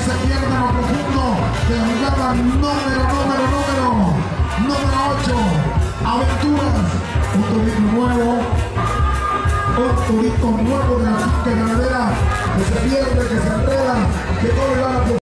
se pierde en lo profundo de la jugada número 8. Aventuras, un turito nuevo de la finca ganadera que se pierde, que se enreda, que corre la